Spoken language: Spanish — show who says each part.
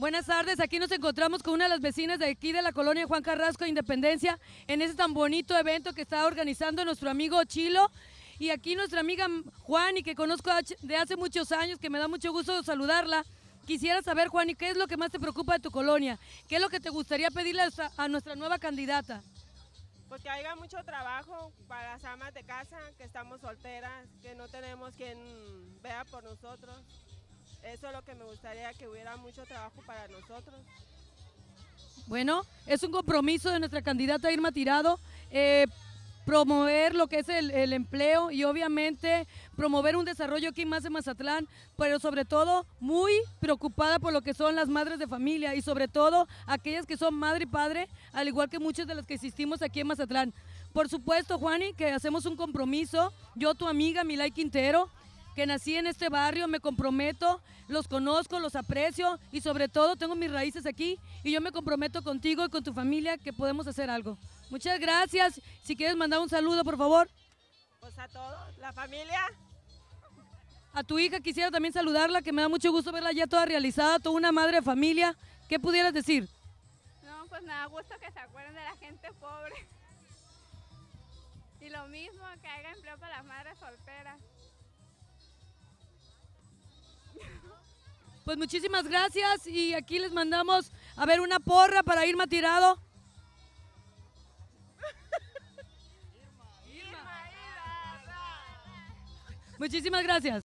Speaker 1: Buenas tardes, aquí nos encontramos con una de las vecinas de aquí de la colonia Juan Carrasco de Independencia en ese tan bonito evento que está organizando nuestro amigo Chilo y aquí nuestra amiga Juani que conozco de hace muchos años, que me da mucho gusto saludarla. Quisiera saber, Juani, ¿qué es lo que más te preocupa de tu colonia? ¿Qué es lo que te gustaría pedirle a nuestra nueva candidata?
Speaker 2: Pues que haya mucho trabajo para las amas de casa, que estamos solteras, que no tenemos quien vea por nosotros. Eso es lo que me gustaría, que hubiera mucho trabajo para nosotros.
Speaker 1: Bueno, es un compromiso de nuestra candidata Irma Tirado, promover lo que es el empleo y obviamente promover un desarrollo aquí más en Mazatlán, pero sobre todo muy preocupada por lo que son las madres de familia y sobre todo aquellas que son madre y padre, al igual que muchas de las que existimos aquí en Mazatlán. Por supuesto, Juani, que hacemos un compromiso, yo tu amiga Milay Quintero, que nací en este barrio, me comprometo, los conozco, los aprecio y sobre todo tengo mis raíces aquí y yo me comprometo contigo y con tu familia que podemos hacer algo. Muchas gracias. Si quieres mandar un saludo, por favor.
Speaker 2: Pues a todos, la familia.
Speaker 1: A tu hija quisiera también saludarla, que me da mucho gusto verla ya toda realizada, toda una madre de familia. ¿Qué pudieras decir?
Speaker 3: No, pues me da gusto que se acuerden de la gente pobre. Y lo mismo, que haya empleo para las madres solteras.
Speaker 1: Pues muchísimas gracias y aquí les mandamos a ver una porra para Irma Tirado. Muchísimas gracias.